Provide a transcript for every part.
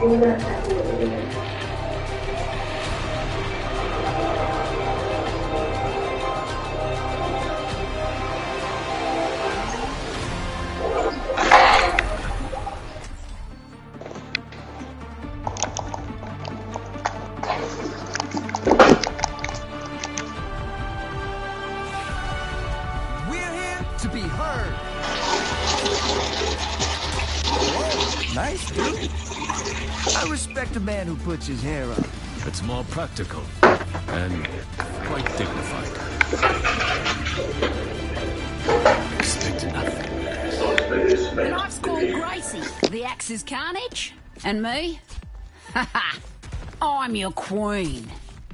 To be heard. Whoa, nice, dude. I respect a man who puts his hair up. It's more practical and quite dignified. Expect nothing. The knife's called Gracie. The axe is Carnage. And me? Haha. I'm your queen.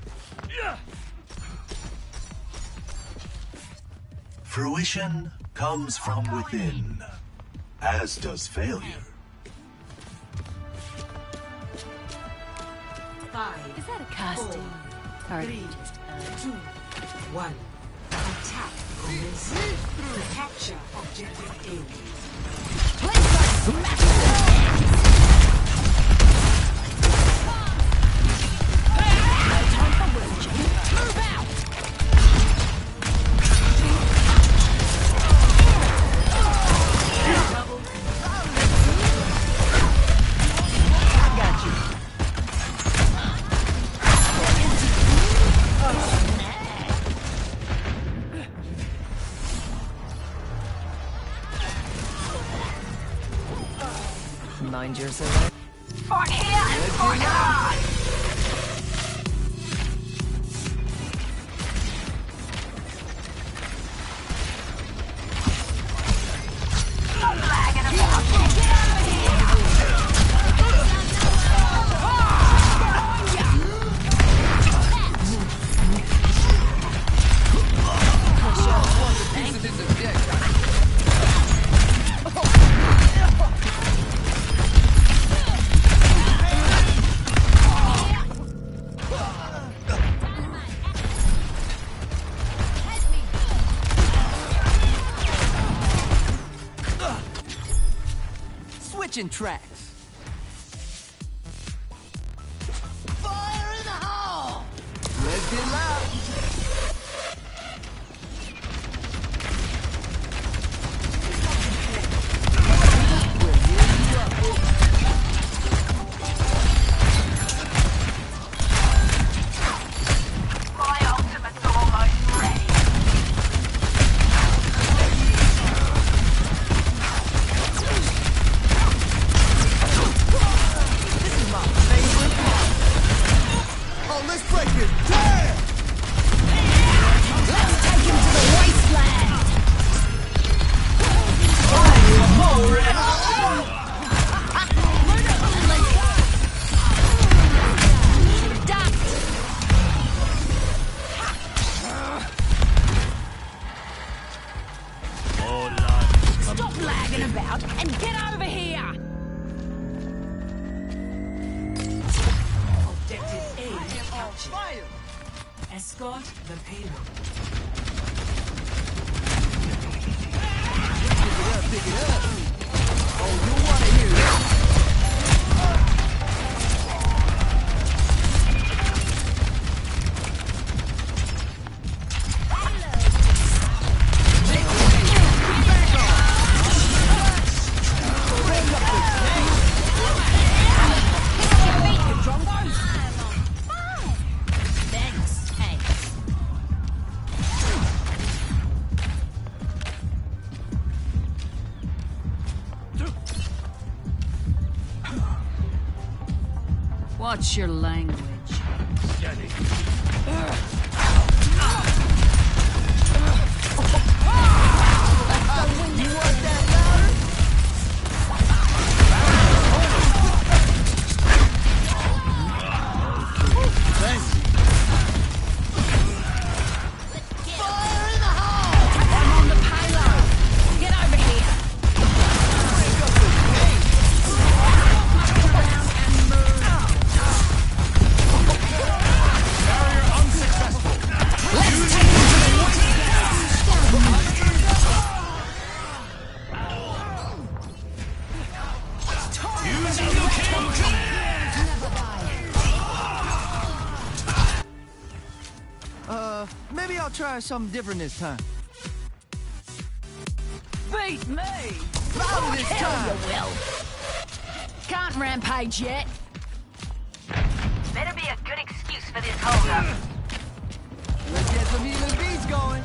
Fruition comes from within, as does failure. 5. Is that a casting? Or 3, just 2, 1. Attack commences. Capture objective A. Let's go smash it! No time for virgin. Move out! Mind yourself. Fight here and fight hard! Stop lagging about! Get over Switching tracks. Fire in the hole! Let's get loud. My ultimate's almost ready. Oh, let's break it. Damn! Let's take him to the wasteland! Stop lagging about and get over here! Objective A captured. Fire! Escort the payload. Pick it up. Oh, you want to hear that? Thanks. Hey. What's your language? I'm on the payload. Get over here. Around and move. Barrier unsuccessful. try something different this time. Beat me! Louder this Hell time! you will! Can't rampage yet. Better be a good excuse for this holdup. Let's get some even beats going.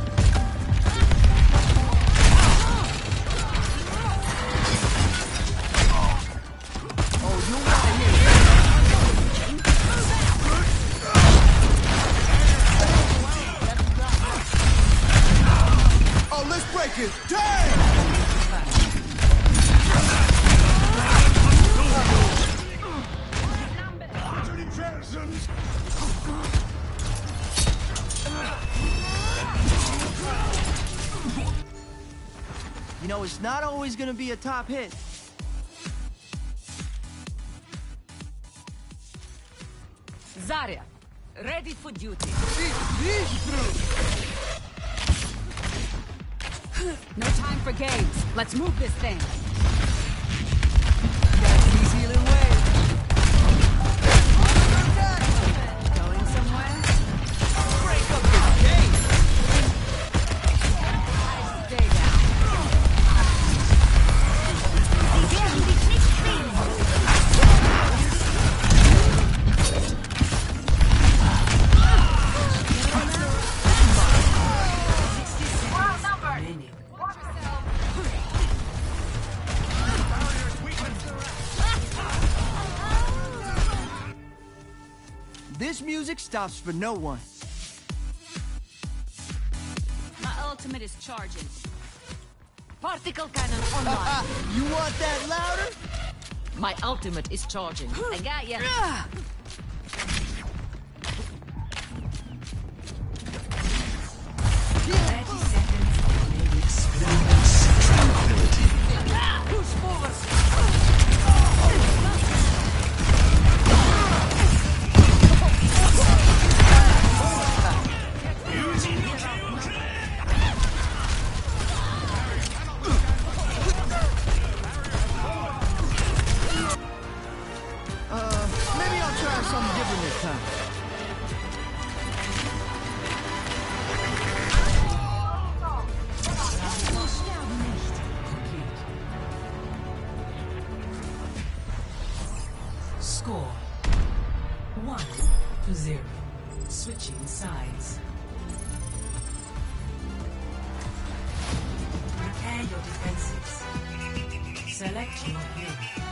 Oh, you want to hear it? Oh, let's break it. Damn! You know, it's not always gonna be a top hit. Zarya, ready for duty. No time for games. Let's move this thing. That's the healing way. Going somewhere? Break up this game. Stay down. Many. This music stops for no one. My ultimate is charging. Particle cannon online. You want that louder? My ultimate is charging. I got ya. 30 seconds. Experience tranquility. Push forward. Maybe I'll try something different this time. Score 1-0. Switching sides. Prepare your defenses. Select your hero.